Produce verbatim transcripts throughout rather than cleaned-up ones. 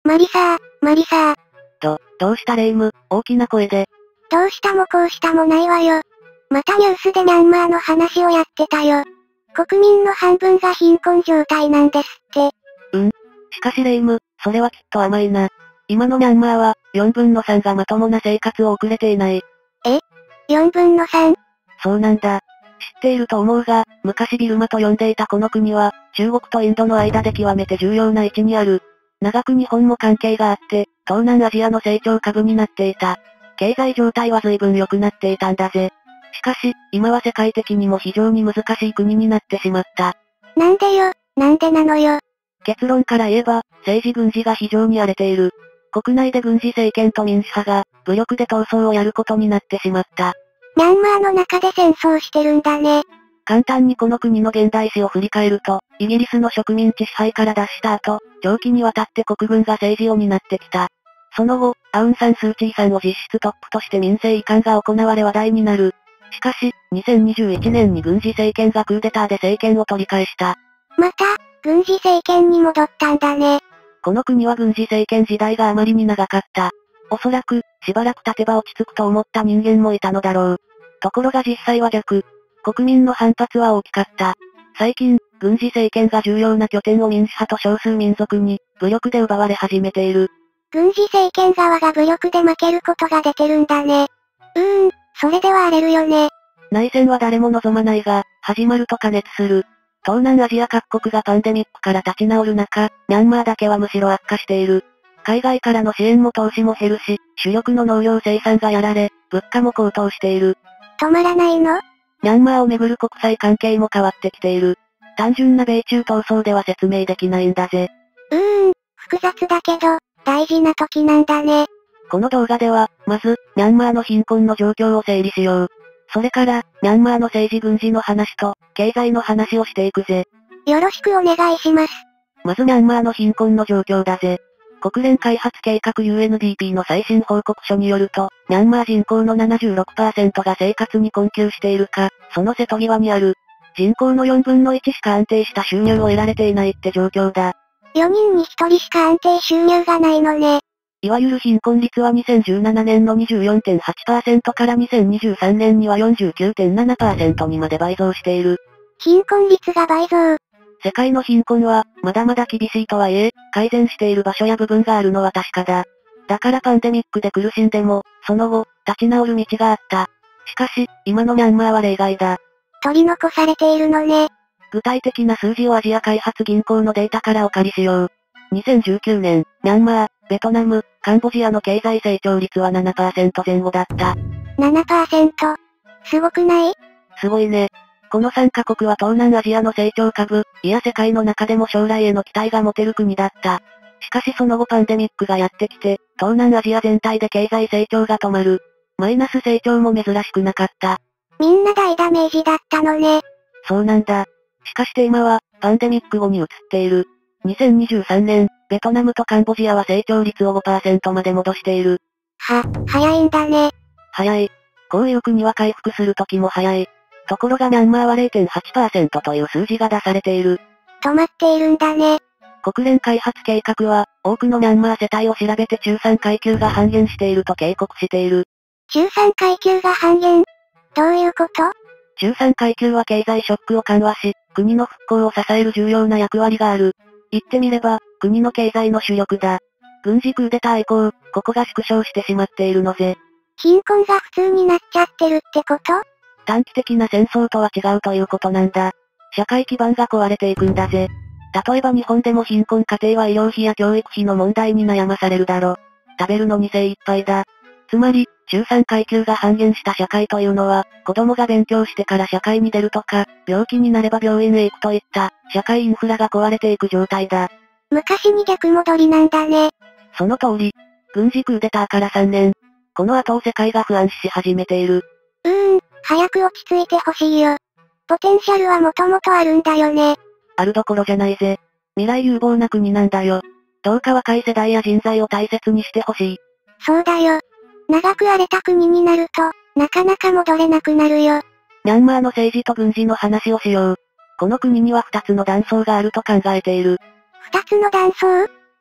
マリサー、マリサー。 ど、どうしたレイム、大きな声で。 どうしたもこうしたもないわよ。またニュースでミャンマーの話をやってたよ。国民の半分が貧困状態なんですって。 うん。しかしレイム、それはきっと甘いな。今のミャンマーは、よんぶんのさんがまともな生活を送れていない。 え ?よんぶんのさん? そうなんだ。知っていると思うが、昔ビルマと呼んでいたこの国は、中国とインドの間で極めて重要な位置にある。長く日本も関係があって、東南アジアの成長株になっていた。経済状態は随分良くなっていたんだぜ。しかし、今は世界的にも非常に難しい国になってしまった。 なんでよ、なんでなのよ。 結論から言えば、政治軍事が非常に荒れている。国内で軍事政権と民主派が、武力で闘争をやることになってしまった。 ミャンマーの中で戦争してるんだね。 簡単にこの国の現代史を振り返ると、イギリスの植民地支配から脱した後、長期にわたって国軍が政治を担ってきた。その後、アウンサンスーチーさんを実質トップとして民政移管が行われ話題になる。しかし、にせんにじゅういちねんに軍事政権がクーデターで政権を取り返した。 また、軍事政権に戻ったんだね。 この国は軍事政権時代があまりに長かった。おそらく、しばらく経てば落ち着くと思った人間もいたのだろう。ところが実際は逆。国民の反発は大きかった。最近、軍事政権が重要な拠点を民主派と少数民族に、武力で奪われ始めている。 軍事政権側が武力で負けることが出てるんだね。うーん、それでは荒れるよね。 内戦は誰も望まないが、始まると過熱する。東南アジア各国がパンデミックから立ち直る中、ミャンマーだけはむしろ悪化している。海外からの支援も投資も減るし、主力の農業生産がやられ、物価も高騰している。 止まらないの？ ミャンマーをめぐる国際関係も変わってきている。単純な米中闘争では説明できないんだぜ。 うーん、複雑だけど、大事な時なんだね。 この動画では、まず、ミャンマーの貧困の状況を整理しよう。それから、ミャンマーの政治軍事の話と、経済の話をしていくぜ。 よろしくお願いします。 まずミャンマーの貧困の状況だぜ。国連開発計画 ユーエヌディーピー の最新報告書によると、ミャンマー人口の ななじゅうろくパーセント が生活に困窮しているか、その瀬戸際にある。人口のよんぶんのいちしか安定した収入を得られていないって状況だ。 よにんにひとりしか安定収入がないのね。 いわゆる貧困率はにせんじゅうななねんの にじゅうよんてんはちパーセント からにせんにじゅうさんねんには よんじゅうきゅうてんななパーセント にまで倍増している。 貧困率が倍増。 世界の貧困は、まだまだ厳しいとはいえ、改善している場所や部分があるのは確かだ。だからパンデミックで苦しんでも、その後、立ち直る道があった。しかし、今のミャンマーは例外だ。 取り残されているのね。 具体的な数字をアジア開発銀行のデータからお借りしよう。にせんじゅうきゅうねん、ミャンマー、ベトナム、カンボジアの経済成長率は ななパーセント 前後だった。 ななパーセント。すごくない？ すごいね。このさんカ国は東南アジアの成長株、いや世界の中でも将来への期待が持てる国だった。しかしその後パンデミックがやってきて、東南アジア全体で経済成長が止まる。マイナス成長も珍しくなかった。 みんな大ダメージだったのね。 そうなんだ。しかして今は、パンデミック後に移っている。にせんにじゅうさんねん、ベトナムとカンボジアは成長率を ごパーセント まで戻している。 は、早いんだね。 早い。こういう国は回復する時も早い。ところがミャンマーは れいてんはちパーセント という数字が出されている。 止まっているんだね。 国連開発計画は、多くのミャンマー世帯を調べて中産階級が半減していると警告している。 中産階級が半減？どういうこと？ 中産階級は経済ショックを緩和し、国の復興を支える重要な役割がある。言ってみれば、国の経済の主力だ。軍事クーデター以降、ここが縮小してしまっているのぜ。 貧困が普通になっちゃってるってこと？ 短期的な戦争とは違うということなんだ。社会基盤が壊れていくんだぜ。例えば日本でも貧困家庭は医療費や教育費の問題に悩まされるだろ。食べるのに精一杯だ。つまり、中産階級が半減した社会というのは、子供が勉強してから社会に出るとか、病気になれば病院へ行くといった、社会インフラが壊れていく状態だ。 昔に逆戻りなんだね。 その通り。軍事クーデターからさんねん。この後を世界が不安視し始めている。 うーん、早く落ち着いてほしいよ。ポテンシャルはもともとあるんだよね。 あるどころじゃないぜ。未来有望な国なんだよ。どうか若い世代や人材を大切にしてほしい。 そうだよ。長く荒れた国になると、なかなか戻れなくなるよ。 ミャンマーの政治と軍事の話をしよう。この国には二つの断層があると考えている。 二つの断層？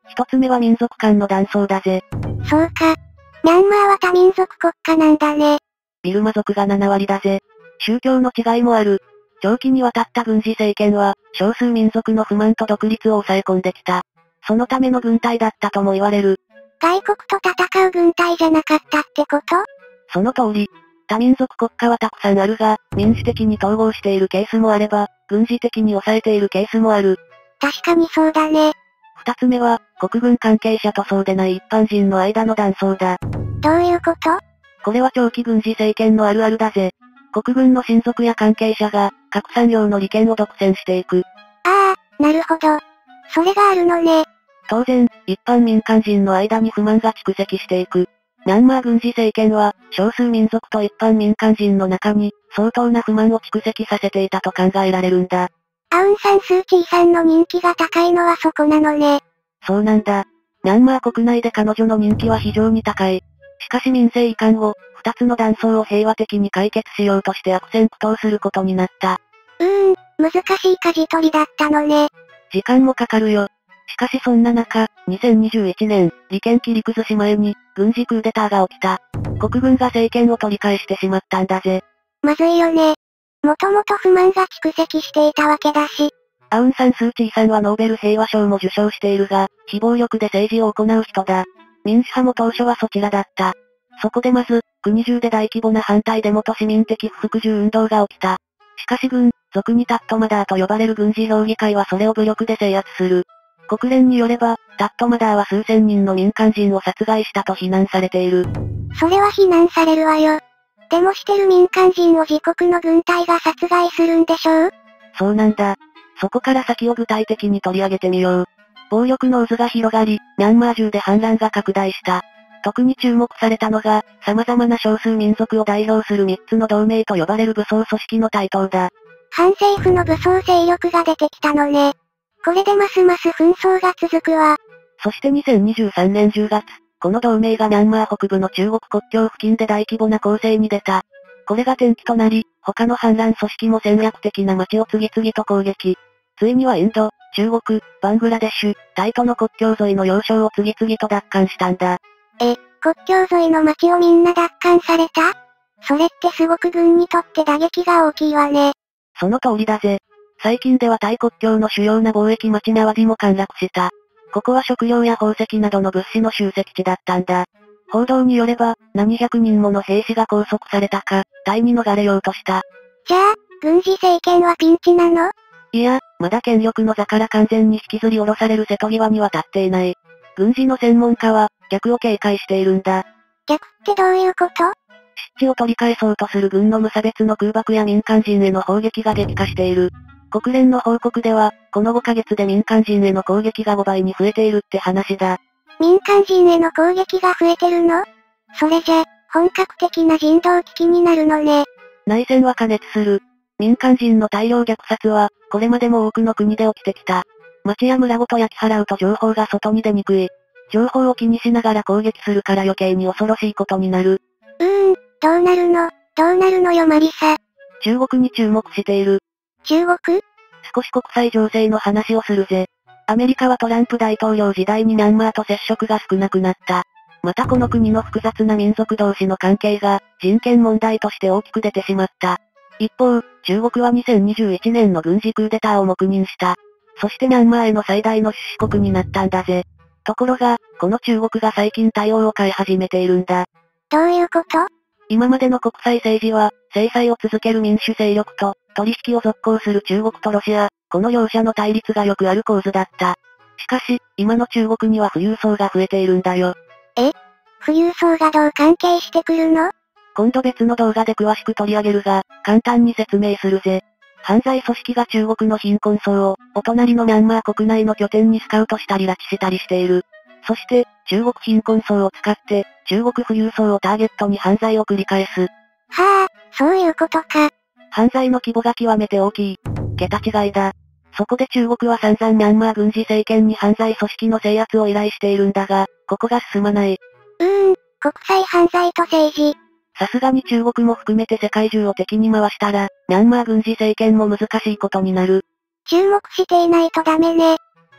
一つ目は民族間の断層だぜ。 そうか。ミャンマーは多民族国家なんだね。 ビルマ族がななわりだぜ。宗教の違いもある。長期にわたった軍事政権は、少数民族の不満と独立を抑え込んできた。そのための軍隊だったとも言われる。 外国と戦う軍隊じゃなかったってこと？ その通り。多民族国家はたくさんあるが、民主的に統合しているケースもあれば、軍事的に抑えているケースもある。 確かにそうだね。 二つ目は、国軍関係者とそうでない一般人の間の断層だ。 どういうこと？ これは長期軍事政権のあるあるだぜ。国軍の親族や関係者が、核産業の利権を独占していく。 ああ、なるほど。それがあるのね。 当然、一般民間人の間に不満が蓄積していく。ミャンマー軍事政権は、少数民族と一般民間人の中に、相当な不満を蓄積させていたと考えられるんだ。 アウンサンスーチーさんの人気が高いのはそこなのね。 そうなんだ。ミャンマー国内で彼女の人気は非常に高い。しかし民政移管後、二つの断層を平和的に解決しようとして悪戦苦闘することになった。 うーん、難しい舵取りだったのね。 時間もかかるよ。しかしそんな中、にせんにじゅういちねん、利権切り崩し前に、軍事クーデターが起きた。国軍が政権を取り返してしまったんだぜ。 まずいよね。もともと不満が蓄積していたわけだし。 アウンサンスーチーさんはノーベル平和賞も受賞しているが、非暴力で政治を行う人だ。民主派も当初はそちらだった。そこでまず、国中で大規模な反対デモと市民的不服従運動が起きた。しかし軍、俗にタットマダーと呼ばれる軍事評議会はそれを武力で制圧する。国連によれば、タットマダーは数千人の民間人を殺害したと非難されている。 それは非難されるわよ。デモしてる民間人を自国の軍隊が殺害するんでしょう？ そうなんだ。そこから先を具体的に取り上げてみよう。暴力の渦が広がり、ミャンマー中で反乱が拡大した。特に注目されたのが、様々な少数民族を代表する三つの同盟と呼ばれる武装組織の台頭だ。 反政府の武装勢力が出てきたのね。これでますます紛争が続くわ。 そしてにせんにじゅうさんねんじゅうがつ、この同盟がミャンマー北部の中国国境付近で大規模な攻勢に出た。これが転機となり、他の反乱組織も戦略的な町を次々と攻撃。ついにはインド、中国、バングラデシュ、タイとの国境沿いの要衝を次々と奪還したんだ。 え、国境沿いの町をみんな奪還された？それってすごく軍にとって打撃が大きいわね。 その通りだぜ。最近ではタイ国境の主要な貿易町ナワディも陥落した。ここは食料や宝石などの物資の集積地だったんだ。報道によれば、何百人もの兵士が拘束されたか、タイに逃れようとした。 じゃあ、軍事政権はピンチなの？ いや、まだ権力の座から完全に引きずり下ろされる瀬戸際には立っていない。軍事の専門家は、逆を警戒しているんだ。 逆ってどういうこと？ 湿地を取り返そうとする軍の無差別の空爆や民間人への砲撃が激化している。国連の報告では、このごかげつで民間人への攻撃がごばいに増えているって話だ。 民間人への攻撃が増えてるの？それじゃ、本格的な人道危機になるのね。 内戦は過熱する。民間人の大量虐殺は、これまでも多くの国で起きてきた。町や村ごと焼き払うと情報が外に出にくい。情報を気にしながら攻撃するから余計に恐ろしいことになる。 うーん、どうなるの？どうなるのよマリサ。 中国に注目している。 中国？ 少し国際情勢の話をするぜ。アメリカはトランプ大統領時代にミャンマーと接触が少なくなった。またこの国の複雑な民族同士の関係が、人権問題として大きく出てしまった。一方、中国はにせんにじゅういちねんの軍事クーデターを黙認した。そしてミャンマーへの最大の出資国になったんだぜ。ところが、この中国が最近対応を変え始めているんだ。 どういうこと？ 今までの国際政治は、制裁を続ける民主勢力と、取引を続行する中国とロシア、この両者の対立がよくある構図だった。しかし、今の中国には富裕層が増えているんだよ。 え？富裕層がどう関係してくるの？ 今度別の動画で詳しく取り上げるが、簡単に説明するぜ。犯罪組織が中国の貧困層を、お隣のミャンマー国内の拠点にスカウトしたり拉致したりしている。そして、中国貧困層を使って、中国富裕層をターゲットに犯罪を繰り返す。 はあ、そういうことか。 犯罪の規模が極めて大きい。桁違いだ。そこで中国は散々ミャンマー軍事政権に犯罪組織の制圧を依頼しているんだが、ここが進まない。 うーん、国際犯罪と政治。 さすがに中国も含めて世界中を敵に回したら、ミャンマー軍事政権も難しいことになる。 注目していないとダメね。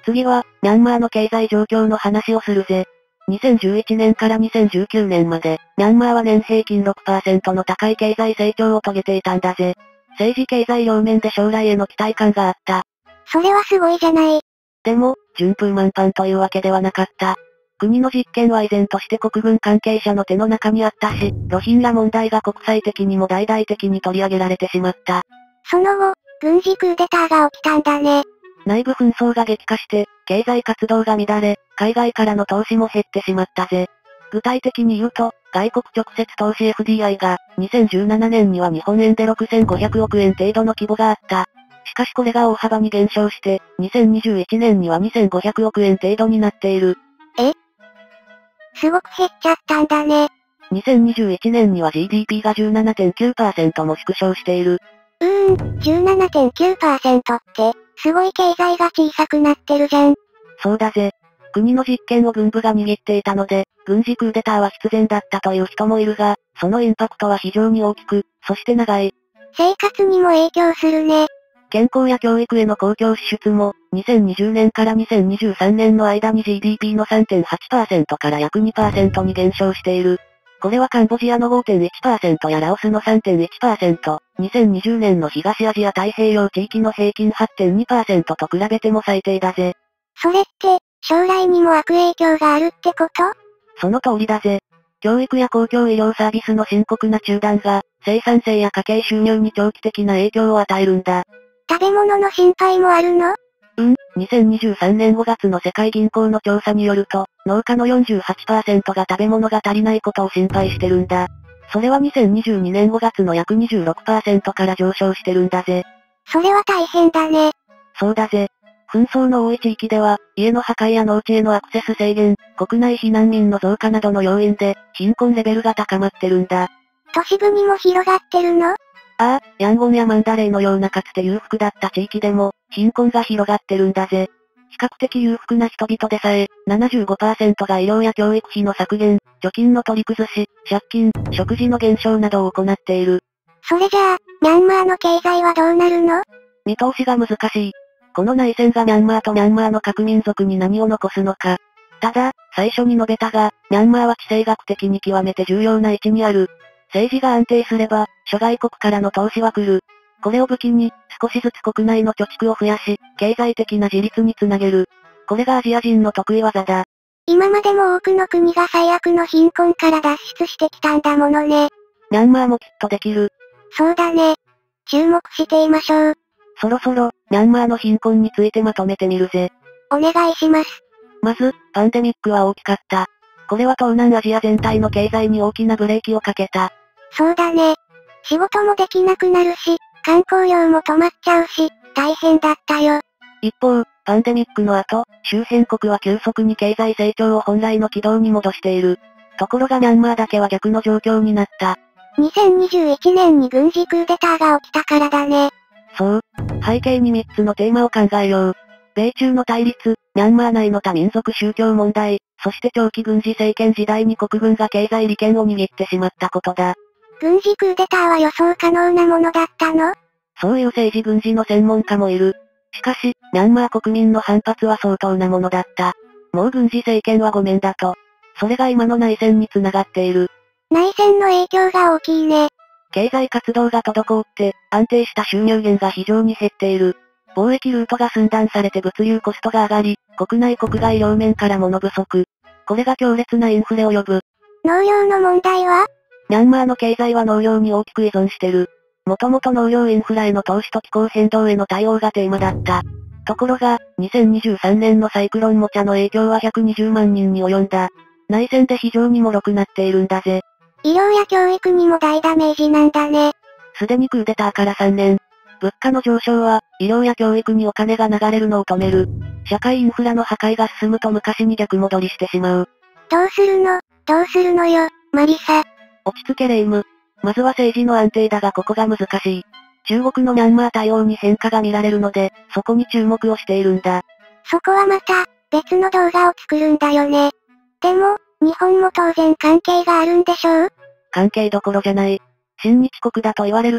次は、ミャンマーの経済状況の話をするぜ。にせんじゅういちねんからにせんじゅうきゅうねんまで、ミャンマーは年平均 ろくパーセント の高い経済成長を遂げていたんだぜ。政治経済両面で将来への期待感があった。 それはすごいじゃない。 でも、順風満帆というわけではなかった。国の実権は依然として国軍関係者の手の中にあったし、ロヒンギャ問題が国際的にも大々的に取り上げられてしまった。 その後、軍事クーデターが起きたんだね。 内部紛争が激化して、経済活動が乱れ、海外からの投資も減ってしまったぜ。具体的に言うと、外国直接投資 エフディーアイ が、にせんじゅうななねんには日本円でろくせんごひゃくおくえん程度の規模があった。しかしこれが大幅に減少して、にせんにじゅういちねんにはにせんごひゃくおくえん程度になっている。 え？すごく減っちゃったんだね。 にせんにじゅういちねんには ジーディーピー が じゅうななてんきゅうパーセント も縮小している。 うーん、じゅうななてんきゅうパーセント って、すごい経済が小さくなってるじゃん。 そうだぜ。国の実権を軍部が握っていたので、軍事クーデターは必然だったという人もいるが、そのインパクトは非常に大きく、そして長い。 生活にも影響するね。 健康や教育への公共支出も、にせんにじゅうねんからにせんにじゅうさんねんの間に ジーディーピー の さんてんはちパーセント から約 にパーセント に減少している。これはカンボジアの ごてんいちパーセント やラオスの さんてんいちパーセント、にせんにじゅうねんの東アジア太平洋地域の平均 はちてんにパーセント と比べても最低だぜ。 それって、将来にも悪影響があるってこと？ その通りだぜ。教育や公共医療サービスの深刻な中断が、生産性や家計収入に長期的な影響を与えるんだ。 食べ物の心配もあるの？ うん、にせんにじゅうさんねんごがつの世界銀行の調査によると、農家の よんじゅうはちパーセント が食べ物が足りないことを心配してるんだ。それはにせんにじゅうにねんごがつの約 にじゅうろくパーセント から上昇してるんだぜ。 それは大変だね。 そうだぜ。紛争の多い地域では、家の破壊や農地へのアクセス制限、国内避難民の増加などの要因で、貧困レベルが高まってるんだ。 都市部にも広がってるの？ ああ、ヤンゴンやマンダレーのようなかつて裕福だった地域でも、貧困が広がってるんだぜ。比較的裕福な人々でさえ、ななじゅうごパーセント が医療や教育費の削減、貯金の取り崩し、借金、食事の減少などを行っている。 それじゃあ、ミャンマーの経済はどうなるの？ 見通しが難しい。この内戦がミャンマーとミャンマーの各民族に何を残すのか。ただ、最初に述べたが、ミャンマーは地政学的に極めて重要な位置にある。政治が安定すれば、諸外国からの投資は来る。これを武器に、少しずつ国内の貯蓄を増やし、経済的な自立につなげる。これがアジア人の得意技だ。 今までも多くの国が最悪の貧困から脱出してきたんだものね。 ミャンマーもきっとできる。 そうだね。注目していましょう。 そろそろ、ミャンマーの貧困についてまとめてみるぜ。 お願いします。 まず、パンデミックは大きかった。これは東南アジア全体の経済に大きなブレーキをかけた。 そうだね。仕事もできなくなるし、観光業も止まっちゃうし、大変だったよ。 一方、パンデミックの後、周辺国は急速に経済成長を本来の軌道に戻している。ところがミャンマーだけは逆の状況になった。 にせんにじゅういちねんに軍事クーデターが起きたからだね。 そう。背景にみっつのテーマを考えよう。米中の対立、ミャンマー内の多民族宗教問題、そして長期軍事政権時代に国軍が経済利権を握ってしまったことだ。 軍事クーデターは予想可能なものだったの？ そういう政治軍事の専門家もいる。しかし、ミャンマー国民の反発は相当なものだった。もう軍事政権はごめんだと。それが今の内戦につながっている。 内戦の影響が大きいね。 経済活動が滞って、安定した収入源が非常に減っている。貿易ルートが寸断されて物流コストが上がり、国内国外両面から物不足。これが強烈なインフレを呼ぶ。 農業の問題は？ ミャンマーの経済は農業に大きく依存してる。もともと農業インフラへの投資と気候変動への対応がテーマだった。ところが、にせんにじゅうさんねんのサイクロンモチャの影響はひゃくにじゅうまんにんに及んだ。内戦で非常に脆くなっているんだぜ。 医療や教育にも大ダメージなんだね。 すでにクーデターからさんねん。物価の上昇は、医療や教育にお金が流れるのを止める。社会インフラの破壊が進むと昔に逆戻りしてしまう。 どうするの？どうするのよ、マリサ。 落ち着けレイム。まずは政治の安定だがここが難しい。中国のミャンマー対応に変化が見られるので、そこに注目をしているんだ。 そこはまた、別の動画を作るんだよね。でも、日本も当然関係があるんでしょう？ 関係どころじゃない。親日国だと言われるが、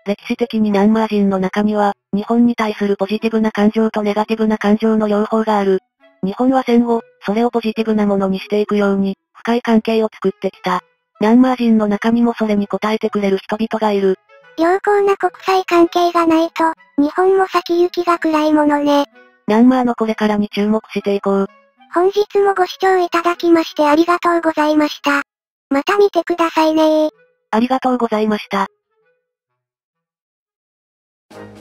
歴史的にミャンマー人の中には、日本に対するポジティブな感情とネガティブな感情の両方がある。日本は戦後、それをポジティブなものにしていくように、深い関係を作ってきた。ミャンマー人の中にもそれに応えてくれる人々がいる。 良好な国際関係がないと、日本も先行きが暗いものね。 ミャンマーのこれからに注目していこう。 本日もご視聴いただきましてありがとうございました。また見てくださいねー。 ありがとうございました。